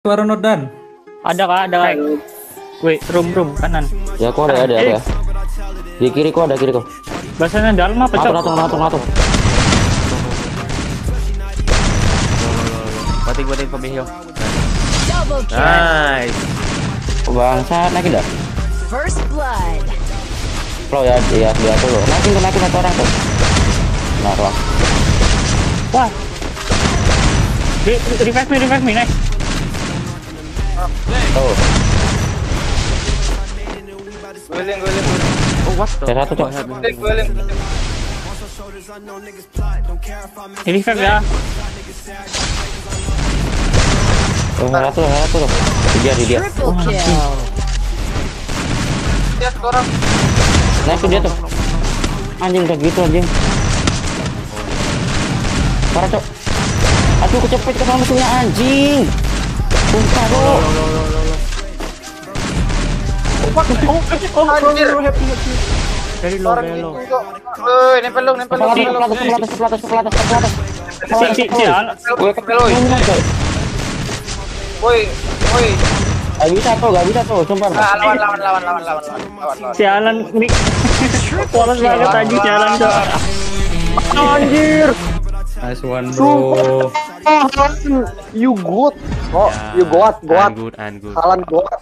Suara Nodan. Ada kak, ada. Wait, room kanan. Ya kok ada ya. Di kiri kok ada kiri kok. Bahasanya dalam apa cok? Latung. Batik pemihyo. Nice. Bangsat naikin dah. First blood. Flow ya dia tuh loh. Naikin satu orang tuh. Nah, kelas. Wah. Revive me, nice. Tuh. Guling. Oh what the? Saya satu cok. Guling. Revive ya. Satu tuh. Dia. Triple kill. Lihat orang. Naikin dia tuh. Anjing udah gitu anjing. Parah cok. Aduh kecepet ke musuhnya anjing. Sumpah bro. Anjir. Very low. Nempel lu. Ke atas. Woi. Gak bisa tuh, sumpah. Lawan. Sialan nih. Polos banget tadi sialan cok. Anjir. Nice one bro. You good. Oh, you good. I'm good. Salan good.